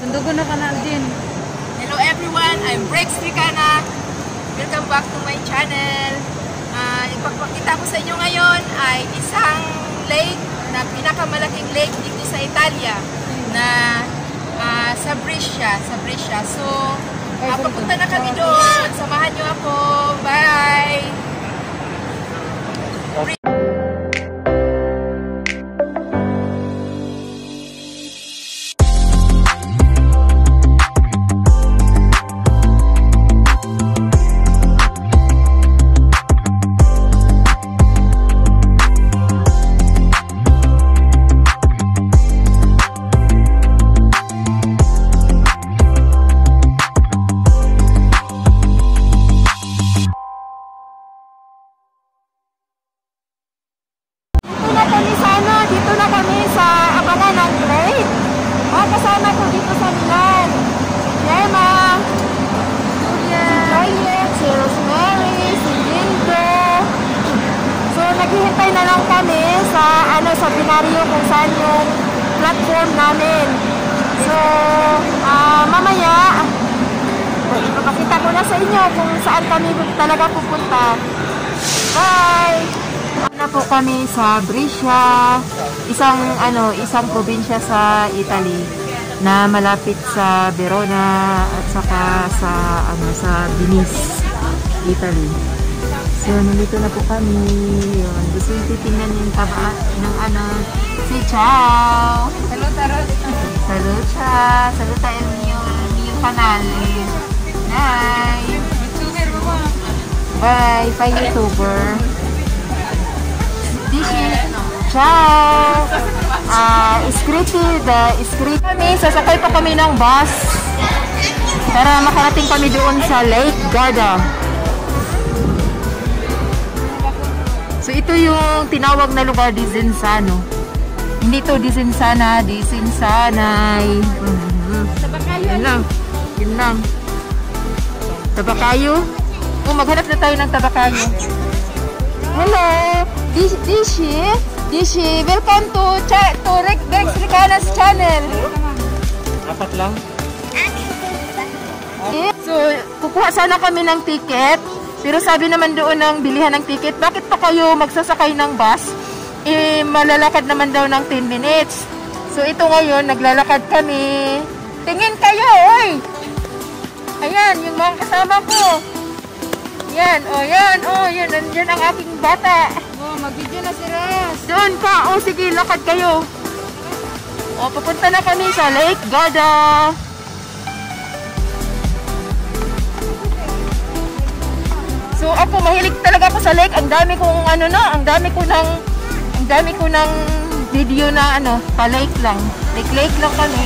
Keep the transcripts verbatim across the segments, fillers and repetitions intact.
Dugo na ka na din. Hello everyone, I'm Brex Tricana. Welcome back to my channel. Uh, ipagpakita ko sa inyo ngayon ay isang lake na pinakamalaking lake dito sa Italia na uh, sa Brescia, sa Brescia. So, uh, papunta na kami doon. Samahan nyo ako. Bye! Naghihintay na lang kami sa ano sa binaryo kung saan yung platform namin. So, uh, mamaya ipapakita ko na sa inyo kung saan kami talaga pupunta. Bye! Na po kami sa Brescia, isang ano, isang probinsya sa Italy na malapit sa Verona at saka sa ano sa Venice, Italy. So, nandito na po kami. Yun. Gusto yung titingnan yung taba ng ano. Si ciao! Salut, salut! Salut siya! Saluta el mio, mio canale. Hi! YouTuber mo ba? Bye! Bye, YouTuber! This is... Ciao! Ah, uh, iskriti, the iskriti. Kami, sasakay pa kami ng bus para makarating kami doon sa Lake Garda. So, ito yung tinawag na lugar, Desenzano. Hindi to Desenzana, Desenzanay. Tabakayo. Yun lang. Yun lang. Tabakayo? Oh, maghanap na tayo ng tabakayo. Hello! Dishi, Dishi, Dishi, welcome to, to Brex Tricana's channel. Apat lang? So, kukuha sana kami ng ticket. Pero sabi naman doon ng bilihan ng ticket, bakit pa kayo magsasakay ng bus? Eh, malalakad naman daw ng ten minutes. So, ito ngayon, naglalakad kami. Tingin kayo, oy! Ayan, yung mga kasama ko. Yan, o, oh, yan, o, oh, yan, nandiyan ang aking bata. Oh, mag-video na si Ras. Doon ka, o, oh, sige, lakad kayo. O, papunta na kami sa Lake Garda. So ako mahilig talaga ako sa lake. Ang dami kong ano na, ang dami ko ng ang dami ko ng video na ano, pa lake lang. Lake lake lang kami.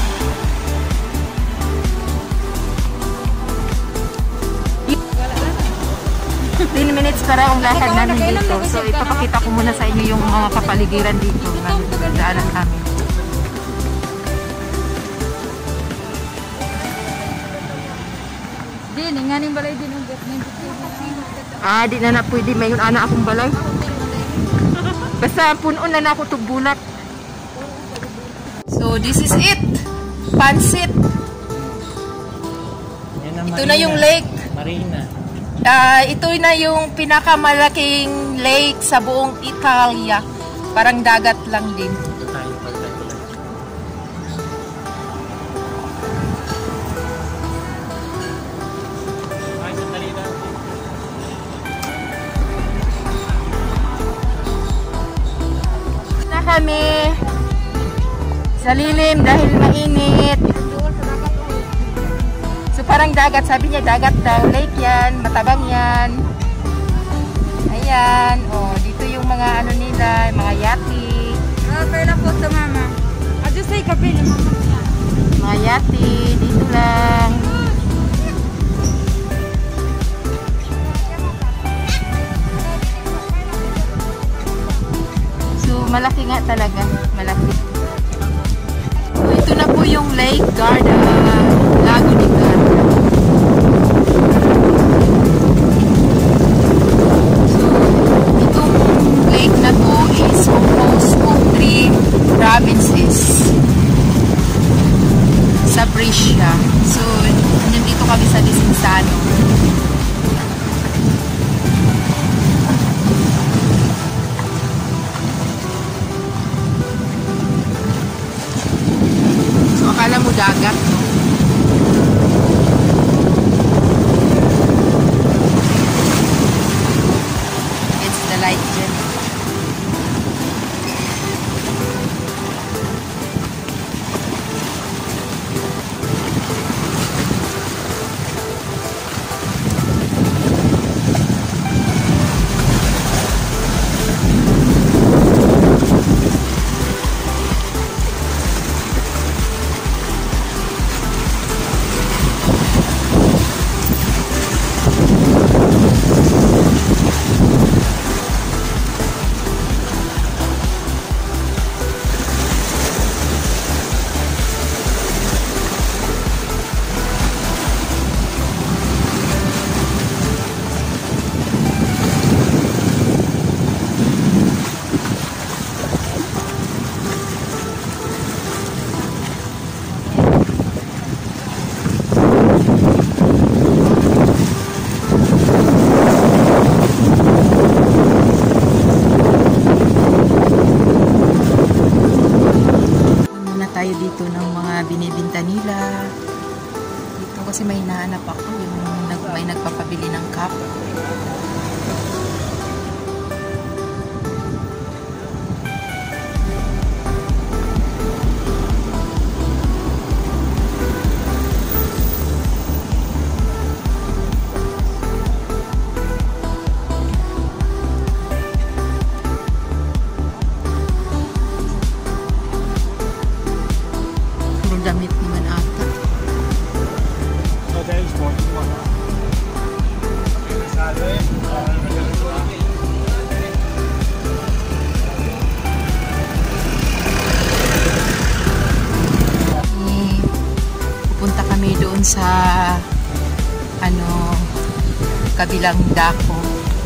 ten minutes para ang lakad namin dito. So ipapakita ko muna sa inyo yung mga kapaligiran dito na daanan kami. Din, nganing balay din ang Ah, di na na pwede. Mayon ana akong balay. Basta punon na na ako itong bulak. So, this is it. Pansit. Ito na yung lake. Marina. Uh, ito na yung pinakamalaking lake sa buong Italia. Parang dagat lang din. Kami sa lilim dahil mainit. So parang dagat, sabi niya dagat daw, lake yan, matabang yan. Ayan, oh, dito yung mga ano nila, mga yati. Ah, pwede po sa mama. Ado say kape ng mama niya. Mga yati, dito lang. Malaki nga talaga, malaki. So, ito na po yung Lake Garda, Lago di Garda. So, itong lake na to is composed of three provinces. Sa light dyan. Dito ng mga binibinta nila dito kasi may nahanap ako yung nag, may nagpapabili ng cup. Damit naman ata. Eh, pupunta kami doon sa ano kabilang dako.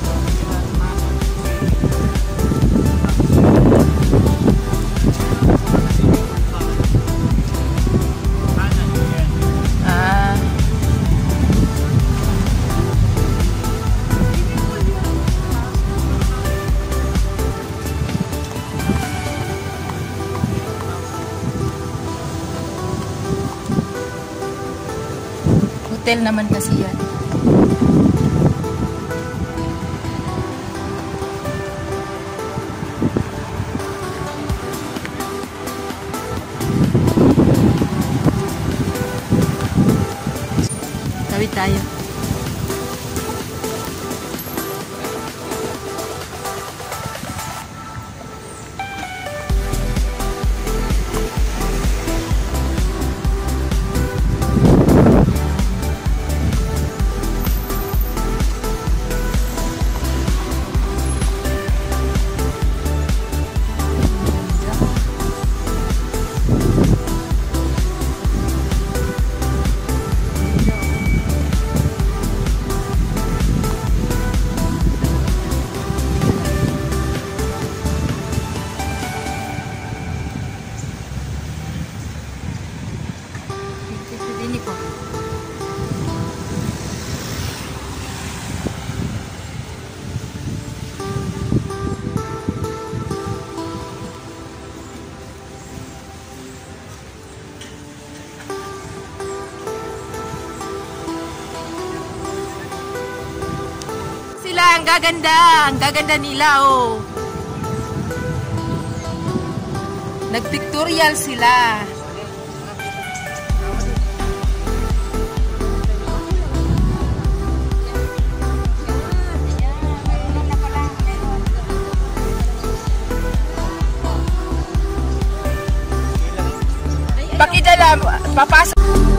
Hotel naman kasi yan. Tawid tayo. Ang gaganda, ang gaganda nila, oh. Nag-pictorial sila. Pakidala, papasok.